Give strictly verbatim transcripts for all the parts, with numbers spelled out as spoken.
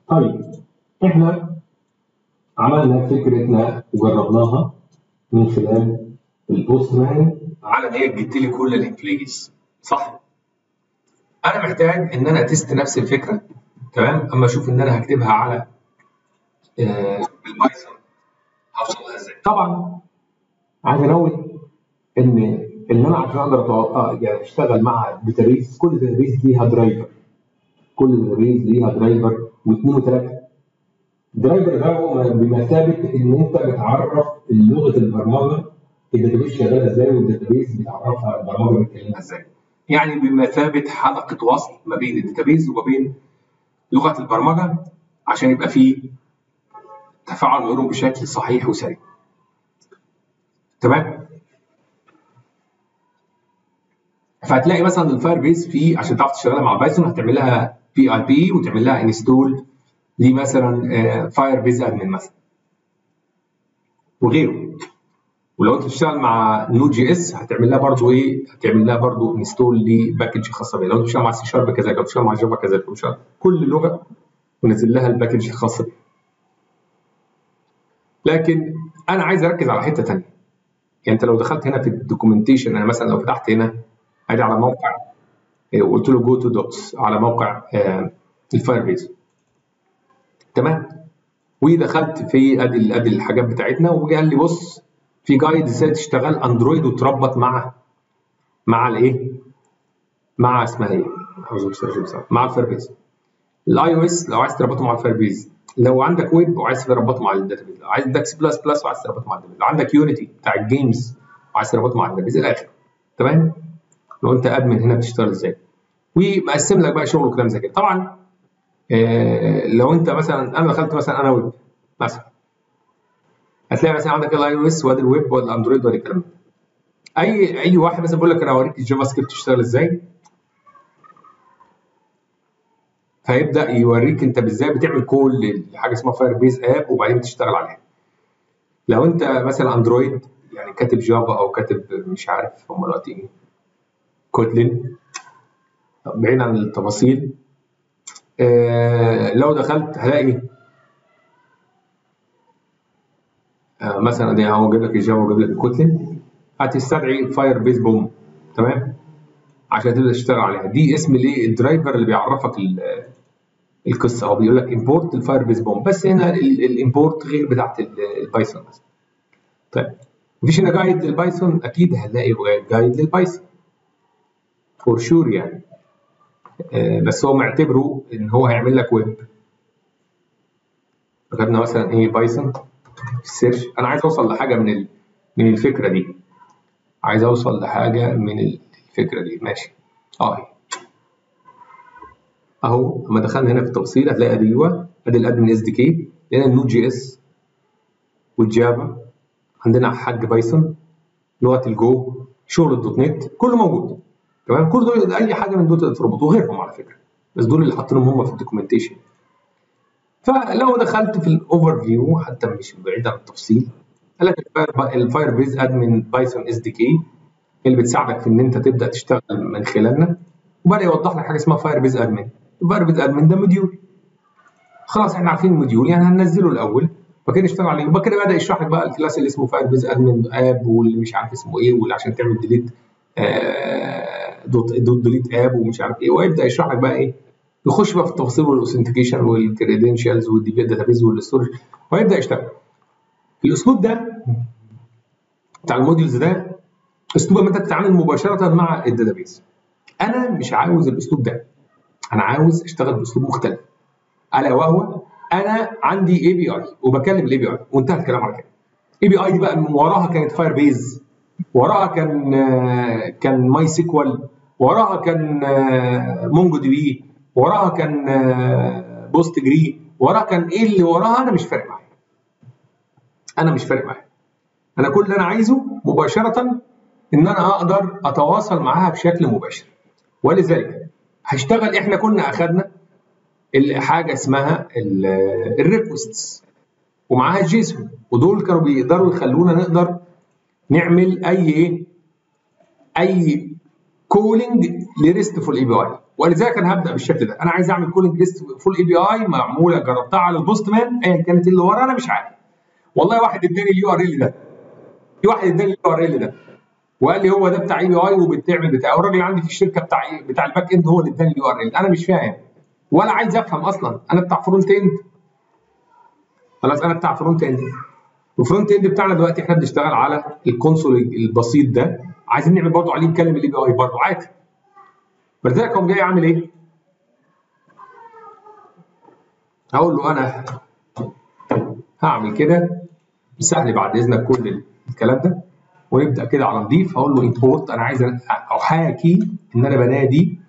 طيب احنا عملنا فكرتنا وجربناها من خلال البوست مان على ان هي تجيب لي كل الامبلويز، صح؟ انا محتاج ان انا اتست نفس الفكره، تمام؟ اما اشوف ان انا هكتبها على آه البايثون هوصل لها ازاي؟ طبعا عايز انوه ان ان انا عشان اقدر أتوقع يعني اشتغل مع داتابيز، كل داتابيز ليها درايفر، كل داتابيز ليها درايفر واثنين وثلاثه. الدرايفر ده هو بمثابه ان انت بتعرف لغه البرمجه الداتابيز شغاله ازاي، والداتابيز بتعرفها البرمجه بتكلمها ازاي. يعني بمثابه حلقه وصل ما بين الداتابيز وما بين لغه البرمجه عشان يبقى فيه تفاعل ما بينهم بشكل صحيح وسريع. تمام؟ فهتلاقي مثلا الفاير بيز فيه عشان تعرف تشتغلها مع بايثون هتعمل لها بي اي بي وتعمل لها انستول ليه مثلا فاير بيز ادمن مثلا وغيره. ولو انت بتشتغل مع نود جي اس هتعمل لها برضه ايه؟ هتعمل لها برضه انستول لباكج خاصه بيها. لو انت بتشتغل مع سي شارب كذلك، لو بتشتغل مع جافا كذلك، كل لغه ونزل لها الباكج الخاصه بيها. لكن انا عايز اركز على حته ثانيه. يعني انت لو دخلت هنا في الدوكيومنتيشن، انا مثلا لو فتحت هنا ادي على موقع وقلت له جو تو دوكس على موقع آه الفاير بيز، تمام؟ ودخلت في ادي ادي الحاجات بتاعتنا وقال لي بص في جايد ازاي تشتغل اندرويد وتربط مع مع الايه؟ مع اسمها ايه؟ مع الفاير بيز. الاي او اس لو عايز تربطه مع الفاير بيز، لو عندك ويب وعايز تربطه مع الداتابيز، لو عندك سي بلس بلس وعايز تربطه مع الداتابيز، لو عندك يونيتي بتاع الجيمز وعايز تربطه مع الداتابيز الى اخره. تمام؟ لو انت ادمن هنا بتشتغل ازاي؟ ومقسم لك بقى شغل وكلام زي كده. طبعا آه لو انت مثلا انا دخلت مثلا انا ويب مثلا، هتلاقي مثلا عندك الاي او اس وادي الويب وادي الاندرويد وادي الكلام ده. اي اي واحد مثلا بيقول لك انا هوريك الجافا سكريبت تشتغل ازاي، فيبدا يوريك انت ازاي بتعمل كول لحاجه اسمها فاير بيز اب وبعدين تشتغل عليها. لو انت مثلا اندرويد يعني كاتب جافا او كاتب مش عارف هم دلوقتي ايه كوتلين، بعيد عن التفاصيل، آه لو دخلت هلاقي آه مثلا دي هو جايب لك الجافا وجايب لك الكوتلين، هتستدعي فاير بيز بوم، تمام؟ عشان تبدا تشتغل عليها. دي اسم الايه؟ الدرايفر اللي بيعرفك القصه، او بيقول لك امبورت الفاير بيز بوم. بس هنا الامبورت غير بتاعت البايثون مثلا. طيب مفيش هنا جايد للبايثون؟ اكيد هنلاقي جايد للبايثون فور شور يعني، آه بس هو معتبره ان هو هيعمل لك ويب. فخدنا مثلا ايه بايثون في السيرش. انا عايز اوصل لحاجه من ال... من الفكره دي، عايز اوصل لحاجه من الفكره دي. ماشي اه اهو لما دخلنا هنا في التفصيل هتلاقي ادي ايوه ادي الادمن اس دي كي، لقينا النود جي اس والجافا، عندنا حاج بايثون، لغه الجو، شغل الدوت نت، كله موجود. تمام؟ كل دول اي حاجه من دول تقدر تربطه وغيرهم على فكره، بس دول اللي حاطينهم هم في الدوكيومنتيشن. فلو دخلت في الاوفر فيو حتى مش بعيد عن التفصيل، قال لك الفاير بيز ادمن بايثون اس دي كي اللي بتساعدك في ان انت تبدا تشتغل من خلالنا، وبدا يوضح لك حاجه اسمها فاير بيز ادمن. الفاير بيز ادمن ده موديول، خلاص احنا عارفين الموديول يعني هننزله الاول فكده نشتغل عليه، وبعد كده بدا يشرح لك بقى الكلاس اللي اسمه فاير بيز ادمن اب واللي مش عارف اسمه ايه، واللي عشان تعمل ديليت آه دوت دوت ديليت اب ومش عارف ايه، ويبدا يشرح لك بقى ايه، يخش بقى في التفاصيل والاوثنتيكيشن والكريدنشالز والداتابيز والستورج، ويبدا يشتغل. الاسلوب ده بتاع الموديولز ده اسلوب ما انت تتعامل مباشره مع الداتابيز. انا مش عاوز الاسلوب ده، انا عاوز اشتغل باسلوب مختلف، الا وهو انا عندي اي بي اي وبكلم الاي بي اي وانتهى الكلام على كده. اي بي اي دي بقى من وراها كانت فاير بيز، وراها كان كان ماي سيكوال، وراها كان مونجو دي بي، وراها كان بوست جري، وراها كان ايه اللي وراها، انا مش فارق معايا. انا مش فارق معايا. انا كل اللي انا عايزه مباشره ان انا اقدر اتواصل معاها بشكل مباشر. ولذلك هشتغل، احنا كنا اخذنا حاجه اسمها الريكوستس ومعاها الجيسون، ودول كانوا بيقدروا يخلونا نقدر نعمل اي ايه اي كولينج لريستفول اي بي اي. ولذلك انا هبدا بالشكل ده. انا عايز اعمل كولينج ليست فول اي بي اي معموله جربتها على البوست مان ايا كانت اللي ورا انا مش عارف. والله واحد اداني اليو ار ال ده. في واحد اداني اليو ار ال ده وقال لي هو ده بتاع اي بي اي وبتعمل بتاع الراجل عندي في الشركه بتاع بتاع الباك اند هو اللي اداني اليو ار ال. انا مش فاهم ولا عايز افهم اصلا. انا بتاع فرونت اند. خلاص انا بتاع فرونت اند. الفرونت اند بتاعنا دلوقتي احنا بنشتغل على الكونسول البسيط ده. عايزين نعمل برضه عليه نكلم الاي بي اي برضه عادي. فلذلك قام جاي عامل ايه؟ هقول له انا هعمل كده امسح لي بعد اذنك كل الكلام ده ونبدا كده على نضيف. هقول له امبورت. انا عايز احاكي ان انا بنادي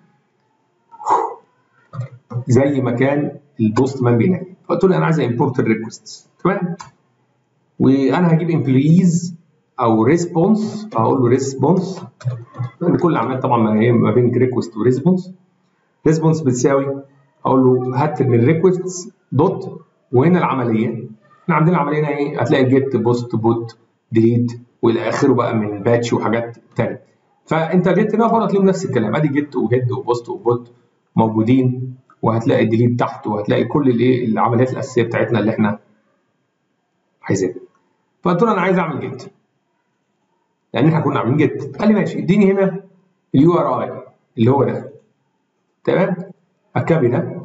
زي ما كان البوست مان بينادي. فقلت له انا عايز امبورت الريكوست. تمام. وانا هجيب امبلويز او ريسبونس. هقول له ريسبونس لان كل العمليات طبعا ما بين ريكوست وريسبونس. ريسبونس بتساوي اقول له هات من الريكوست دوت وهنا العمليه. احنا عندنا عمليه ايه؟ هتلاقي جيت بوست بوت ديليت والى اخره بقى من باتش وحاجات ثانيه. فانت جيت هنا برضه هتلاقيهم نفس الكلام. ادي جيت وهيد وبوست وبوت موجودين وهتلاقي ديليت تحت وهتلاقي كل الايه العمليات الاساسيه بتاعتنا اللي احنا عايزينها. فقلت له انا عايز اعمل جيت لان احنا كنا عاملين جيت. قال لي ماشي اديني هنا اليو ار اي اللي هو ده. تمام. اكابي ده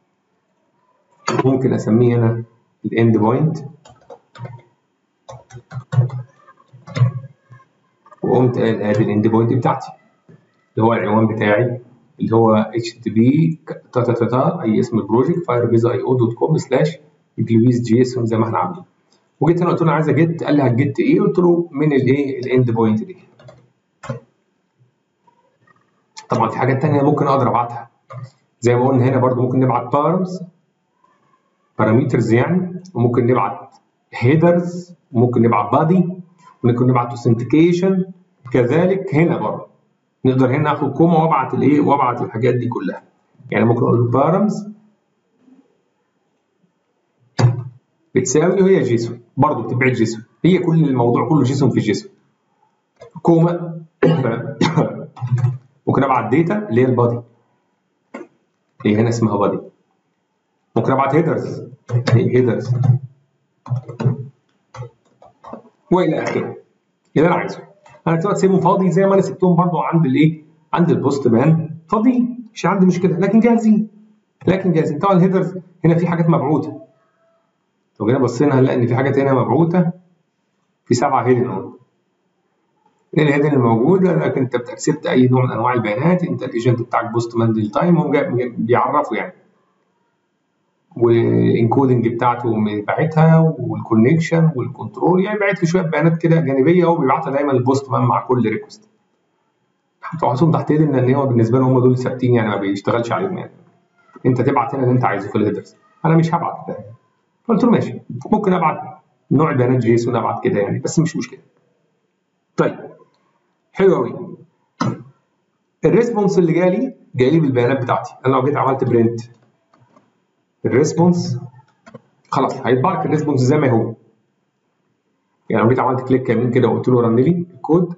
ممكن اسميه هنا الاند بوينت وقمت قال ادي الاند بوينت بتاعتي اللي هو العنوان بتاعي اللي هو اتش تي بي تا تا تا تا اي اسم البروجكت فايربيز اي او دوت كوم سلاش امبلويز جيسون زي ما احنا عاملين. وجيت هنا قلت له انا عايز اجيت. قال لي هتجيت ايه؟ قلت له من الايه الاند بوينت دي. طبعا في حاجات ثانيه ممكن اقدر ابعتها زي ما قلنا هنا برضو. ممكن نبعت بارامز بارامترز يعني وممكن نبعت هيدرز وممكن نبعت بادي وممكن نبعت اوثنتيكيشن. كذلك هنا برضه نقدر هنا اخد كوما وابعت الايه وابعت الحاجات دي كلها. يعني ممكن اقول له بارامز بتساوي وهي جيسون برضه بتبعت جيسون. هي كل الموضوع كله جيسون في جيسون. كوما ممكن ابعت داتا اللي هي البادي اللي هنا اسمها بادي. ممكن ابعت هيدرز هي هيدرز والى اخره. اللي انا عايزه انا دلوقتي سيبهم فاضي زي ما انا سبتهم برضه عند الايه عند البوست مان فاضيين مش عندي مشكله لكن جاهزين. لكن جاهزين. طبعا الهيدرز هنا في حاجات مبعوثه. لو جينا بصينا هنلاقي ان في حاجات هنا مبعوثه في سبعه هيدن اهو. ايه الهيدن اللي موجوده؟ لكن انت بتكسبت اي نوع من انواع البيانات. انت الايجنت بتاعك بوست مان ديل تايم هم بيعرفوا يعني والانكودنج بتاعته باعتها والكونكشن والكنترول يعني باعت لي شويه بيانات كده جانبيه هو بيبعتها دايما البوست مان مع كل ريكوست. هتحطهم تحت ايدنا ان هو بالنسبه لهم هم دول ثابتين يعني ما بيشتغلش عليهم يعني. انت تبعت هنا اللي انت عايزه في الهيدرز. انا مش هبعت ده. قلت له ماشي ممكن ابعت نوع بيانات جيسون ابعت كده يعني بس مش مشكله. طيب حلو قوي. الريسبونس اللي جالي جاي لي بالبيانات بتاعتي. انا لو جيت عملت برنت الريسبونس خلاص هيطبع لك الريسبونس زي ما هو. يعني لو جيت عملت كليك يمين كده وقلت له رن لي الكود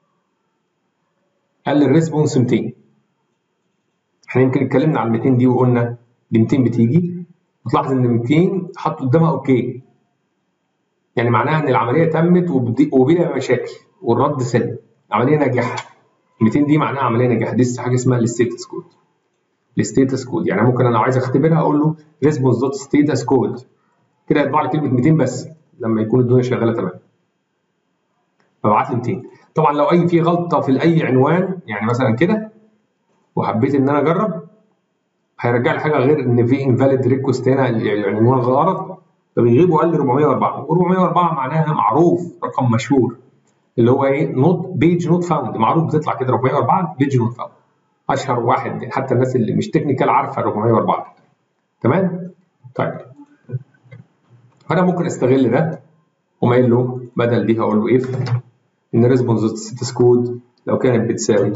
قال لي الريسبونس مئتين. احنا يمكن اتكلمنا عن مئتين دي وقلنا دي مئتين بتيجي وتلاحظ ان مئتين حط قدامها اوكي. يعني معناها ان العمليه تمت وبلا مشاكل والرد سلم. عمليه ناجحه. مئتين دي معناها عمليه ناجحه. دي حاجه اسمها الستيتس كود. الستيتس كود يعني ممكن انا عايز اختبرها اقول له ريسبونس دوت ستيتس كود كده يطبع لي كلمه مئتين بس لما يكون الدنيا شغاله تمام. فبعت لي مئتين. طبعا لو اي في غلطه في اي عنوان يعني مثلا كده وحبيت ان انا اجرب هيرجع لي حاجه غير ان في انفاليد ريكوست هنا العنوان غلط فبيغيب وقال لي أربعمئة وأربعة و404 معناها معروف رقم مشهور اللي هو ايه نوت بيج نوت فاوند معروف بتطلع كده أربعمئة وأربعة بيج نوت فاوند. اشهر واحد حتى الناس اللي مش تكنيكال عارفه أربعمئة وأربعة. تمام. طيب انا ممكن استغل ده وما قايل له بدل دي هقول له اف ان ريسبونس ستاتس كود لو كانت بتساوي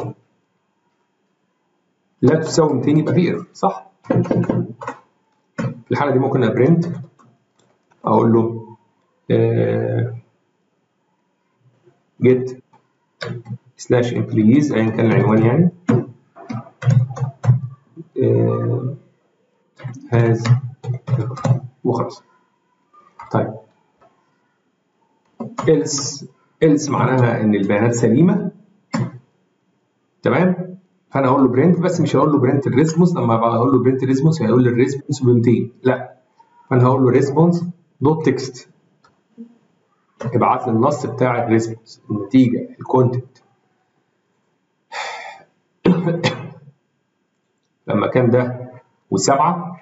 لا تساوي مئتين يبقى في ايرور صح؟ في الحاله دي ممكن ابرنت اقول له جيت سلاش امبلويز ايا كان العنوان يعني هاز وخلاص. طيب else else معناها ان البيانات سليمه، تمام؟ فانا اقول له برنت، بس مش هقول له برنت الريسبونس. لما بقول له برنت الريسبونس هيقول لي الريسبونس ب مئتين، لا، فانا هقول له ريسبونس دوت تكست، ابعت لي النص بتاع الريسبونس، النتيجه، الكونتنت. لما كان ده وسبعه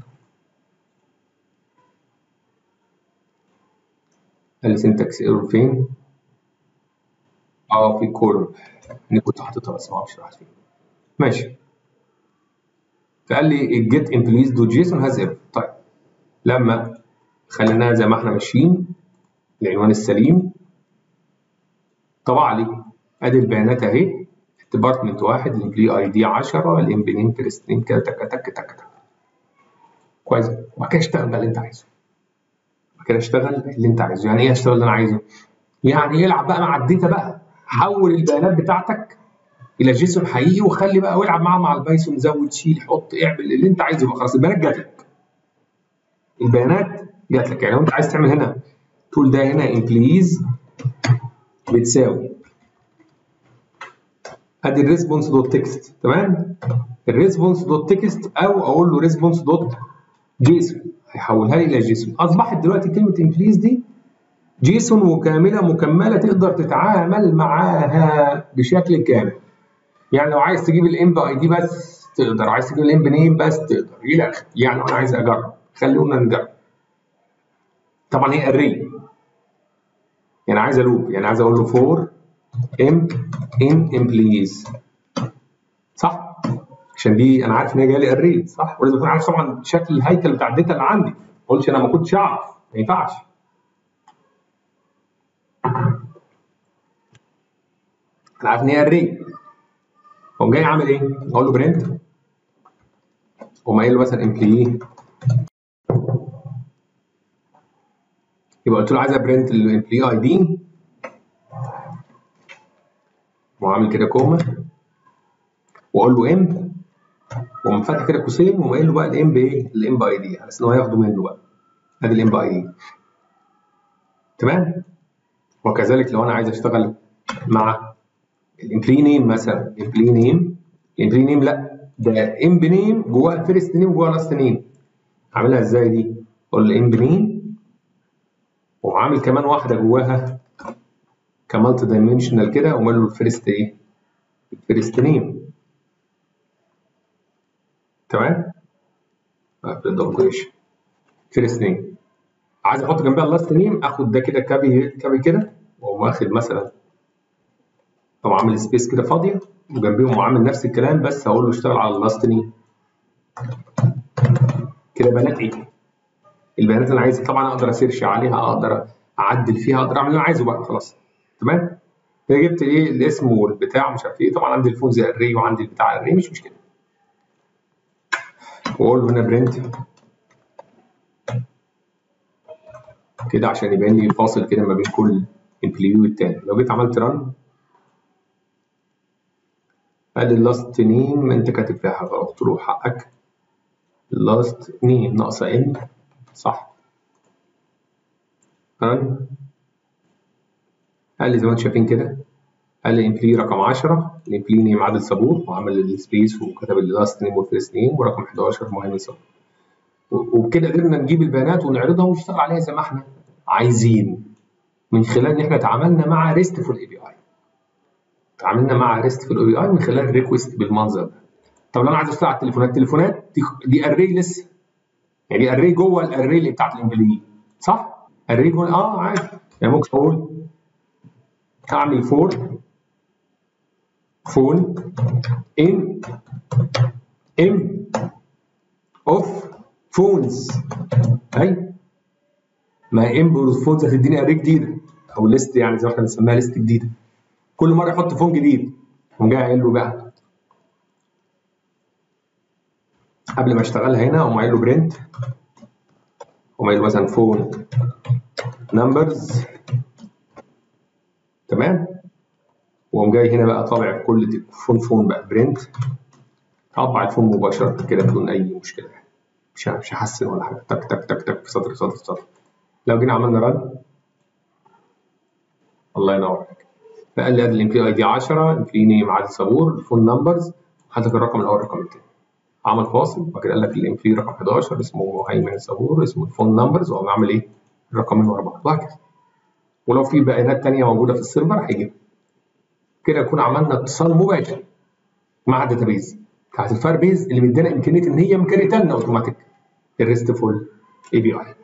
قال لي سنتكس ايرور فين؟ اه في كولوم، انا كنت حاططها بس ما اعرفش راحت فين. ماشي. فقال لي الجيت امبلويز دوت جيسون هاز ايرور. طيب لما خليناها زي ما احنا ماشيين، العنوان السليم طبع لي ادي البيانات اهي، ديبارتمنت واحد، الامبلوي اي دي عشرة، الام بي نيم فيرست نيم كده، تك تك تك تك. كويس. وبعد كده اشتغل بقى اللي انت عايزه. بعد كده اشتغل اللي انت عايزه. يعني ايه اشتغل اللي انا عايزه؟ يعني العب بقى مع الداتا بقى، حول البيانات بتاعتك الى جيسون حقيقي، وخلي بقى والعب معاه مع البايثون، زود شيل حط اعمل اللي انت عايزه بقى. خلاص البيانات جات لك. البيانات جات لك. يعني لو انت عايز تعمل هنا تقول ده هنا امبليز بتساوي ادي الريسبونس دوت تكست، تمام؟ الريسبونس دوت تكست، او اقول له ريسبونس دوت جيسون، هيحولها لي الى جيسون. اصبحت دلوقتي كلمه امبليز دي جيسون وكامله مكمله، تقدر تتعامل معاها بشكل كامل. يعني لو عايز تجيب الام اي دي بس تقدر، عايز تجيب الام نيم بس تقدر، الى اخره. يعني انا عايز اجرب، خلونا نجرب. طبعا هي اري، يعني عايز الوب، يعني عايز اقول له فور ام ان امبليز، صح؟ عشان دي انا عارف ان هي جايه لي اري، صح؟ ولازم اكون عارف طبعا شكل الهيكل بتاع الداتا اللي عندي. ما اقولش انا ما كنتش اعرف، ما ينفعش. انا عارف ان هي اري. اقوم جاي عامل ايه؟ اقول له برنت، اقوم قايل له مثلا امبلي، يبقى قلت له عايز ابرنت الامبلي اي دي، وعامل كده كوما، واقول له ام، واقوم فاتح كده قوسين، واقوم قايل له بقى الام بايه؟ الام باي دي، على اساس ان هو ياخده منه بقى. ادي الام باي دي، تمام؟ وكذلك لو انا عايز اشتغل مع الامبلي نيم مثلا، الامبلي نيم، الامبلي نيم لا، ده امب نيم جواه الفيرست نيم وجواه اللاست نيم. عاملها ازاي دي؟ اقول له امب نيم، وعامل كمان واحده جواها كمالتي دايمنشنال كده، ومال له الفيرست ايه؟ الفيرست نيم، تمام؟ فيرست نيم. عايز احط جنبها اللاست نيم، اخد ده كده كابي كابي كده، واقوم واخد مثلا، طبعا عامل سبيس كده فاضيه وجنبيهم، وعامل نفس الكلام، بس هقول له اشتغل على اللاست نيم. كده بيانات ايه؟ البيانات اللي انا عايزها. طبعا اقدر اسيرش عليها، اقدر اعدل فيها، اقدر اعمل اللي انا عايزه بقى، خلاص، تمام؟ كده جبت ايه؟ الاسم والبتاع مش عارف ايه. طبعا عندي الفون زي الري، وعندي البتاع الري، مش مشكله. واقول له هنا برنت كده عشان يبين لي فاصل كده ما بين كل امبلوي والتاني. لو جيت عملت رن، ادي اللاست نيم انت كاتب فيها حاجه غلط، قلت له حقك، اللاست نيم ناقصه ان، صح؟ رن، قال لي زي ما انتم شايفين كده، قال لي امبلي رقم عشرة، الامبلي نيم عادل صابور، وعمل السبيس وكتب اللاست نيم والفيرست نيم، ورقم حداشر مهيمن صابور. وبكده قدرنا نجيب البيانات ونعرضها ونشتغل عليها زي ما احنا عايزين، من خلال ان احنا تعاملنا مع ريستفول اي بي اي. تعاملنا مع ريستفول اي بي اي من خلال ريكوست بالمنظر ده. طب لو انا عايز اشتغل على التليفونات، التليفونات دي, دي اري لسه، يعني دي اري جوه الاري اللي بتاعت الامبلي، صح؟ اري جوه، اه عادي. يعني ممكن اقول اعمل فور فون ان ام اوف فونز، ايوه، ما هي ام اوف فونز هتديني اري جديده، او ليست، يعني زي ما احنا بنسميها ليست جديده، كل مره يحط فون جديد. قوم جاي قايل له بقى قبل ما اشتغلها هنا، اقوم قايل له برنت، اقوم قايل له مثلا فون نمبرز، تمام؟ واقوم جاي هنا بقى طابع في كل فون فون بقى برنت اطبع الفون مباشره كده بدون اي مشكله، مش مش هحسن ولا حاجه، تك تك تك تك في سطر سطر سطر. لو جينا عملنا رن، الله ينور عليك، فقال لي ادي الامبلوي اي دي عشرة، امبلوي نيم عادل صابور، الفون نمبرز، حضرتك الرقم الاول الرقم الثاني، عمل فاصل وبعد كده قال لك الامبلوي رقم حداشر اسمه هيمن صابور، اسمه الفون نمبرز، وقام عامل ايه؟ الرقمين ورا بعض وهكذا. ولو في بيانات ثانيه موجوده في السيرفر هيجيبها. كده نكون عملنا اتصال مباشر مع الداتابيز بتاعت الفاير بيز اللي مدينا امكانيه ان هي مكريتها لنا اوتوماتيك الريستفول اي بي اي.